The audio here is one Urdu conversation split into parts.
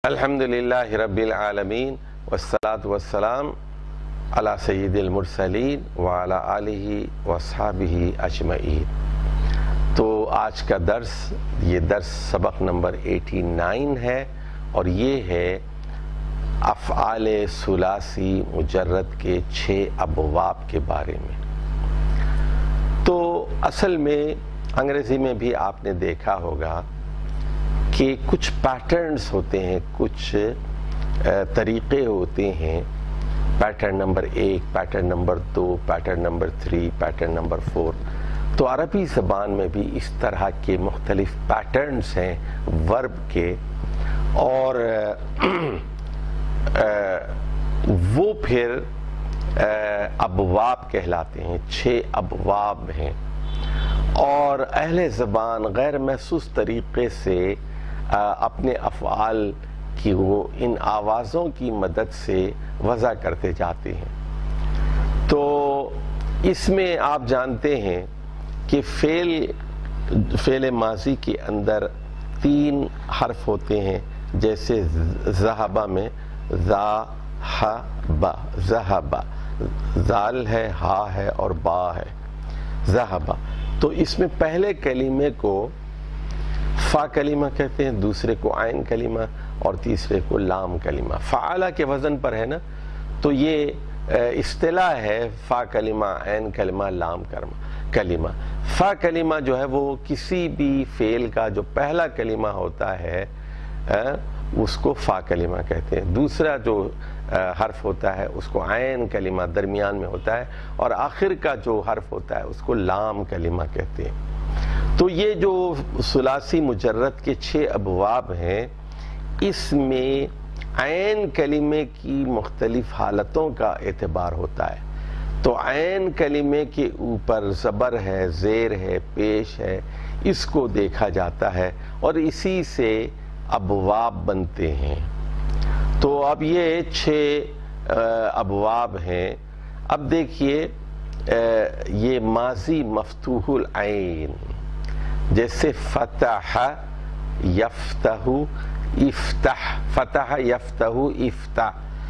الحمدللہ رب العالمین والصلاة والسلام علی سید المرسلین وعلی آلہ واصحابہ اجمعین۔ تو آج کا درس یہ درس سبق نمبر 89 ہے اور یہ ہے افعال ثلاثی مجرد کے 6 ابواب کے بارے میں۔ تو اصل میں انگریزی میں بھی آپ نے دیکھا ہوگا کہ کچھ پیٹرنز ہوتے ہیں، کچھ طریقے ہوتے ہیں، pattern number 1، pattern number 2، pattern number 3، pattern number 4۔ تو عربی زبان میں بھی اس طرح کے مختلف پیٹرنز ہیں ورب کے، اور وہ پھر ابواب کہلاتے ہیں، 6 ابواب ہیں، اور اہل زبان غیر محسوس طریقے سے اپنے افعال کی وہ ان آوازوں کی مدد سے وضع کرتے جاتے ہیں۔ تو اس میں آپ جانتے ہیں کہ فعل ماضی کے اندر 3 حرف ہوتے ہیں، جیسے ذہبہ میں ذہبہ، ذہبہ ذال ہے، ہا ہے اور با ہے، ذہبہ۔ تو اس میں پہلے کلمے کو فا کلمہ کہتے ہیں، دوسرے کو عین کلمہ اور تیسرے کو لام کلمہ۔ فعالہ کے وزن پر ہے نا، تو یہ اصطلاح ہے فا کلمہ، عین کلمہ، لام کلمہ۔ فا کلمہ جو ہے وہ کسی بھی فعل کا جو پہلا کلمہ ہوتا ہے اس کو فا کلمہ کہتے ہیں، دوسرا جو حرف ہوتا ہے اس کو عین کلمہ درمیان میں ہوتا ہے، اور آخر کا جو حرف ہوتا ہے اس کو لام کلمہ کہتے ہیں۔ تو یہ جو ثلاثی مجرد کے 6 ابواب ہیں، اس میں عین کلمے کی مختلف حالتوں کا اعتبار ہوتا ہے۔ تو عین کلمے کے اوپر زبر ہے، زیر ہے، پیش ہے، اس کو دیکھا جاتا ہے اور اسی سے ابواب بنتے ہیں۔ تو اب یہ 6 ابواب ہیں۔ اب دیکھیے یہ ماضی مفتوح العین، جیسے فتح یفتح افتح، فتح یفتح افتح۔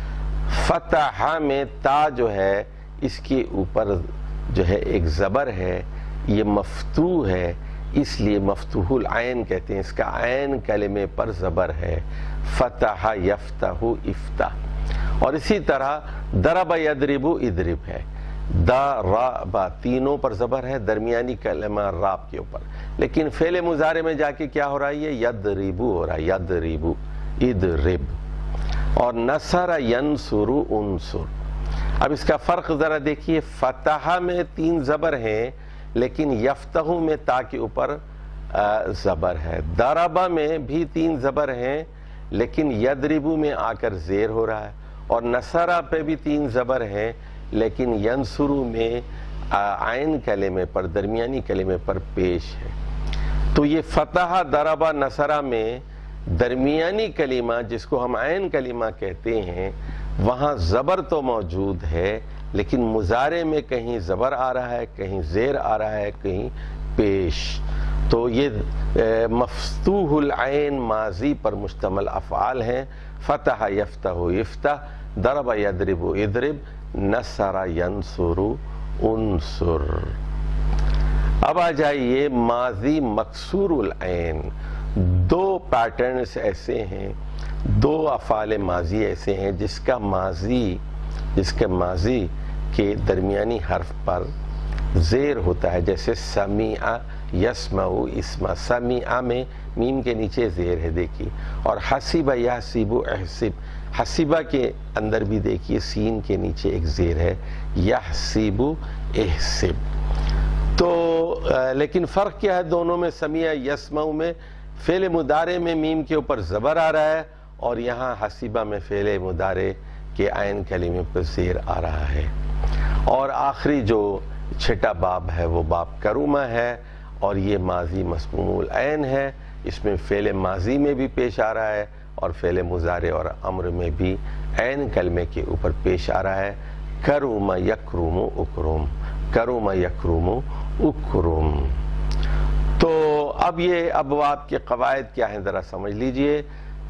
فتح میں تا جو ہے اس کے اوپر جو ہے ایک زبر ہے، یہ مفتوح ہے، اس لیے مفتوح العین کہتے ہیں، اس کا عین کلمے پر زبر ہے، فتح یفتح افتح۔ اور اسی طرح ضرب یضرب اضرب ہے، ضرب تینوں پر زبر ہے، درمیانی کلمہ راب کے اوپر، لیکن فعل مضارع میں جا کے کیا ہو رہا ہے، یہ یضرب ہو رہا ہے، یضرب اضرب۔ اور نصر ینصر انصر۔ اب اس کا فرق ذرا دیکھیے، فتح میں 3 زبر ہیں لیکن یفتح میں تا کے اوپر زبر ہے، ضرب میں بھی 3 زبر ہیں لیکن یضرب میں آ کر زیر ہو رہا ہے، اور نصر پہ بھی 3 زبر ہیں لیکن ینصر میں عین کلمے پر، درمیانی کلمے پر پیش ہے۔ تو یہ فتح ضرب نصر میں درمیانی کلمہ جس کو ہم عین کلمہ کہتے ہیں، وہاں زبر تو موجود ہے لیکن مضارع میں کہیں زبر آ رہا ہے، کہیں زیر آ رہا ہے، کہیں پیش۔ تو یہ مفتوح العین ماضی پر مشتمل افعال ہیں، فتح یفتح یفتح، ضرب یضرب اضرب، نصر ینصر انصر۔ اب آ جائیے ماضی مکسور العین۔ 2 پیٹرنز ایسے ہیں، 2 افعال ماضی ایسے ہیں جس کا ماضی کے درمیانی حرف پر زیر ہوتا ہے، جیسے سمیع یسمع اسمع، سمیع میں میم کے نیچے زیر ہے دیکھیے، اور حسب یحسب احسب، حسبہ کے اندر بھی دیکھیے سین کے نیچے ایک زیر ہے، یحسب احسب۔ تو لیکن فرق کیا ہے دونوں میں؟ سمیع یسمع میں فعل مضارع میں میم کے اوپر زبر آ رہا ہے، اور یہاں حسبہ میں فعل مضارع کے عین کلمے پر زیر آ رہا ہے۔ اور آخری جو 6 باب ہے وہ باب کرومہ ہے، اور یہ ماضی مسموم العین ہے، اس میں فعل ماضی میں بھی پیش آ رہا ہے اور فعل مضارع اور امر میں بھی عین کلمے کے اوپر پیش آ رہا ہے، کروم یکرم اکرم، کروم یکرم اکرم۔ تو اب یہ ابواب کے قواعد کیا ہیں ذرا سمجھ لیجئے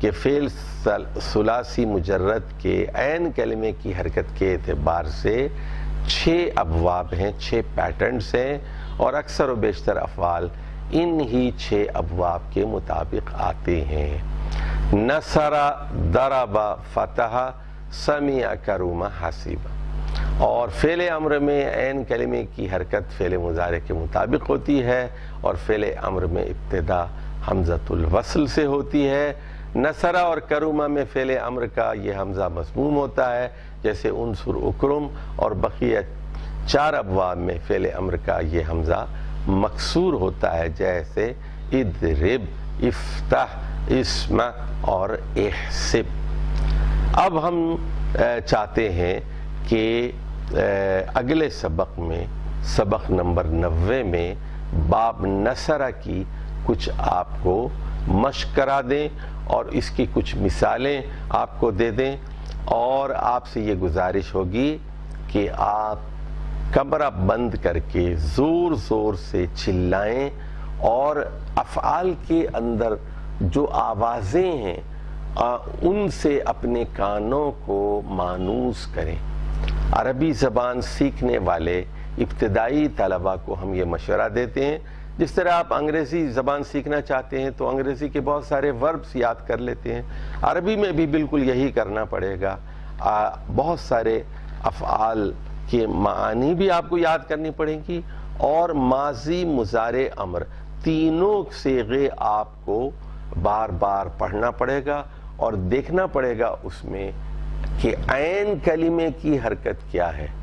کہ فعل ثلاثی مجرد کے عین کلمے کی حرکت کے اعتبار سے 6 ابواب ہیں، 6 پیٹرنز ہیں، اور اکثر و بیشتر افعال ان ہی 6 ابواب کے مطابق آتے ہیں۔ نصر، ضرب، فتح، سمع، کرم، حسب۔ اور فعل امر میں عین کلمے کی حرکت فعل مضارع کے مطابق ہوتی ہے، اور فعل امر میں ابتدا حمزۃ الوصل سے ہوتی ہے۔ نصر اور کرم میں فعل امر کا یہ حمزہ مضموم ہوتا ہے، جیسے انصر، اکرم، اور بقیہ 4 ابواب میں فعل امر کا یہ حمزہ مکسور ہوتا ہے، جیسے اضرب، افتح، اسمع اور احسب۔ اب ہم چاہتے ہیں کہ اگلے سبق میں، سبق نمبر 90 میں باب نصرہ کی کچھ آپ کو مشق کرا دیں اور اس کی کچھ مثالیں آپ کو دے دیں، اور آپ سے یہ گزارش ہوگی کہ آپ کمرہ بند کر کے زور زور سے چلائیں اور افعال کے اندر جو آوازیں ہیں ان سے اپنے کانوں کو مانوس کریں۔ عربی زبان سیکھنے والے ابتدائی طلباء کو ہم یہ مشورہ دیتے ہیں، جس طرح آپ انگریزی زبان سیکھنا چاہتے ہیں تو انگریزی کے بہت سارے وربس یاد کر لیتے ہیں، عربی میں بھی بالکل یہی کرنا پڑے گا۔ بہت سارے افعال کے معانی بھی آپ کو یاد کرنی پڑیں گی، اور ماضی، مضارع، امر، تینوں صیغے آپ کو بار بار پڑھنا پڑے گا اور دیکھنا پڑے گا اس میں کہ عین کلمے کی حرکت کیا ہے۔